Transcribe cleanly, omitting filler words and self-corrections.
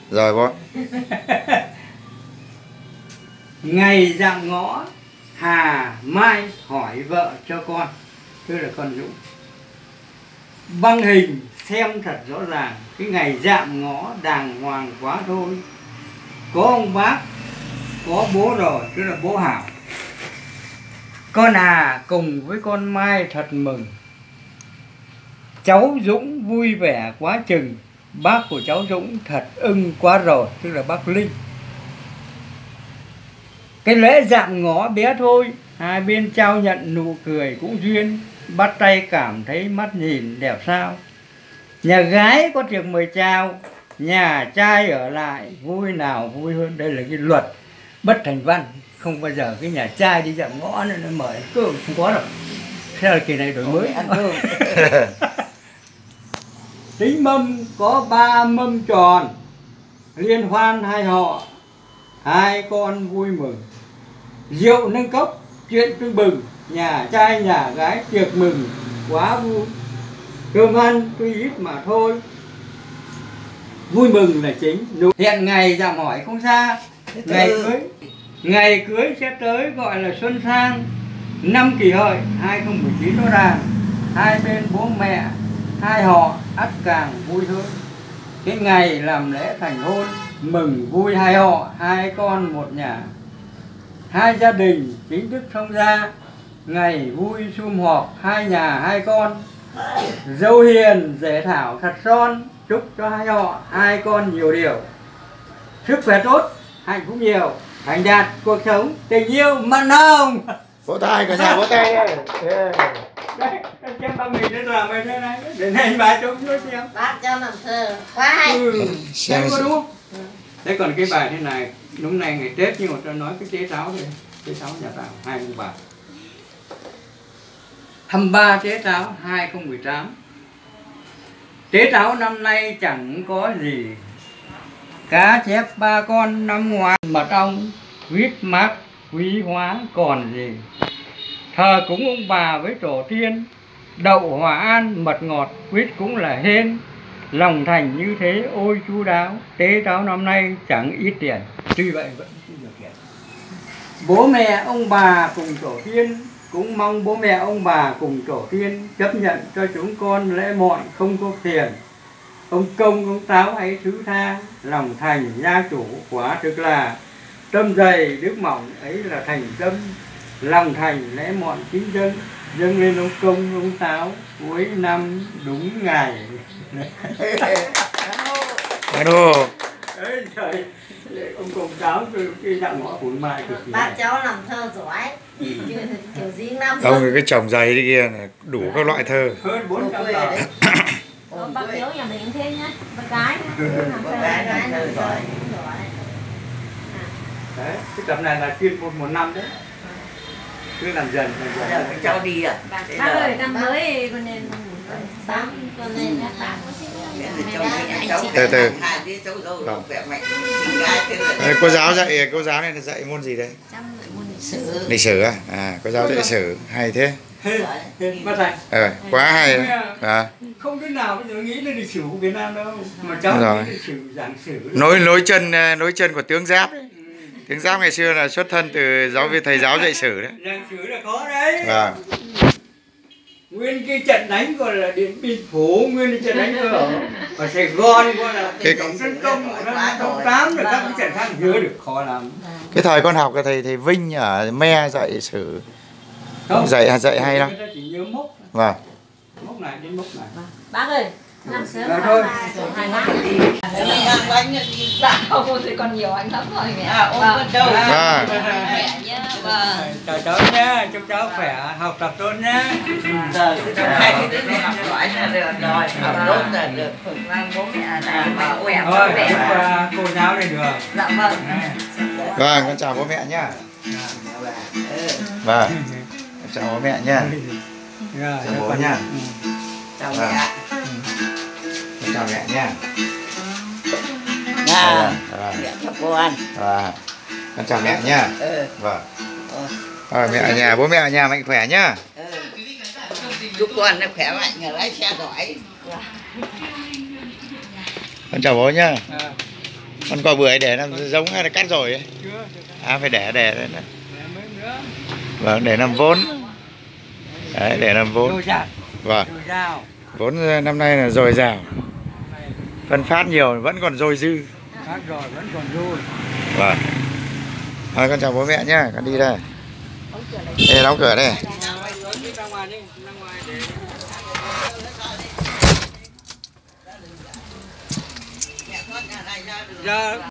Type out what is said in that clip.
Rồi bố. Ngày dạm ngõ Hà Mai hỏi vợ cho con, tức là con Dũng. Băng hình xem thật rõ ràng, cái ngày dạm ngõ đàng hoàng quá thôi. Có ông bác, có bố rồi, tức là bố Hảo. Con Hà cùng với con Mai thật mừng. Cháu Dũng vui vẻ quá chừng. Bác của cháu Dũng thật ưng quá rồi, tức là bác Linh. Cái lễ dạm ngõ bé thôi, hai bên trao nhận nụ cười cũng duyên. Bắt tay cảm thấy mắt nhìn đẹp sao. Nhà gái có tiệc mời chào, nhà trai ở lại vui nào vui hơn. Đây là cái luật bất thành văn. Không bao giờ cái nhà trai đi dạm ngõ nó mời ăn cơm, không có đâu. Thế là kỳ này đổi mới. Ăn cơm. Tính mâm có 3 mâm tròn, liên hoan hai họ, hai con vui mừng. Rượu nâng cốc, chuyện tưng bừng, nhà trai nhà gái tiệc mừng quá vui. Cơm ăn tuy ít mà thôi, vui mừng là chính. Hẹn ngày dạm hỏi không xa, ngày cưới sẽ tới gọi là xuân sang. Năm Kỷ Hợi 2019 nó ràng, hai bên bố mẹ hai họ ắt càng vui hơn. Cái ngày làm lễ thành hôn, mừng vui hai họ, hai con một nhà. Hai gia đình chính thức thông gia, ngày vui sum họp hai nhà hai con. Dâu hiền rể thảo thật son, chúc cho hai họ hai con nhiều điều. Sức khỏe tốt, hạnh phúc nhiều, thành đạt cuộc sống, tình yêu mặn nồng. Vỗ tay cả nhà, vỗ tay đây. Đấy, xem ba mình nó làm về thế này, để này bà trông cho xem. Bác cho làm thơ quá hay. Xem có đúng không? Thế còn cái bài thế này, lúc này ngày Tết nhưng mà tôi nói cái tế táo đây, tế táo nhà Tào 2013. 23 tế táo 2018. Tế táo năm nay chẳng có gì, cá chép 3 con năm ngoái, mật ong viết mát quý hóa còn gì. Thờ cúng ông bà với tổ tiên, đậu hòa an mật ngọt quyết cũng là hên. Lòng thành như thế ôi chu đáo, tế táo năm nay chẳng ít tiền, tuy vậy vẫn không được tiền. Bố mẹ ông bà cùng tổ tiên, cũng mong bố mẹ ông bà cùng tổ tiên chấp nhận cho chúng con lễ mọi không có tiền. Ông công ông táo ấy thứ tha, lòng thành gia chủ quả thực là. Tâm dày đức mỏng ấy là thành tâm, lòng thành lễ mọi kính dân. Dâng lên ông công ông táo cuối năm đúng ngày. Hello. Đấy trời, ông công táo cái dạng ngõ của mai cực kỳ. Bác cháu làm thơ giỏi, kiểu riêng năm. Ông cái chồng giày đi kia này, đủ các loại thơ. Hơn 400 tờ. Bác thiếu nhà mình cũng thế nhá, bác gái Gái giỏi. Đấy, cái tập này là chuyên môn 1 năm đấy. Cứ làm dần. Giờ các cháu đi à? bác ơi, năm mới con nên Sáng con lên các bạn có xin Từ từ. Hai đứa cháu dâu khỏe mạnh. Gái Đấy, cô giáo dạy, cô giáo này là dạy môn gì đấy? môn lịch sử. Lịch sử à? À, cô giáo dạy lịch sử, hay thế. Bác thầy. Quá hay đấy. À. Không cái nào bây giờ nghĩ đến lịch sử của Việt Nam đâu, mà cháu rồi. nghĩ lịch sử giảng sử. Nối chân của tướng Giáp đấy. Tướng Giáp ngày xưa là xuất thân từ thầy giáo dạy sử đấy. Giảng sử là có đấy. À. Nguyên cái trận đánh gọi là Điện Biên Phủ, nguyên cái trận đánh ở Sài Gòn gọi là cái tổng tấn công của năm 2008 rồi các cái trận khác nhớ được khó lắm. Cái thời con học của thầy Vinh ở Me dạy sử. Không, dạy hay lắm. Người ta chỉ nhớ mốc. Vâng. Mốc này đến mốc này. Bác ơi, năm sớm thôi. hai năm. Không thì còn nhiều anh lắm rồi mẹ. ôm con đâu. Mẹ nhá. Vâng. Chào cháu nhé, chúc cháu khỏe, học tập tốt nhé. Giờ hai đứa nó học giỏi là được rồi. Học tốt là được. Bố mẹ là khỏe Thôi, vẻ. chúc cô giáo này được. Dạ vâng. Vâng, con chào bố mẹ nhá. Vâng. Con chào bố mẹ nhá. Chào bố nhá. Chào mẹ. Con chào mẹ nhá. Mẹ cho cô ăn. Con chào mẹ nhá. Vâng. Rồi mẹ ở nhà, bố mẹ ở nhà mạnh khỏe nhá. Chúc con nó khỏe mạnh, lái xe giỏi. Con chào bố nhá. Con cò bưởi để làm giống hay là cắt rồi ấy? Chưa. À phải để Để mấy nữa. vâng, để làm vốn. Đấy, để làm vốn. Dồi dào. Vâng, Dồi dào. vốn năm nay là dồi dào. Phân phát nhiều vẫn còn dồi dư. Phát rồi vẫn còn dồi. Vâng. Thôi con chào bố mẹ nhá, con đi đây. Đây đóng cửa đây. Ra ngoài đi, ra ngoài để ra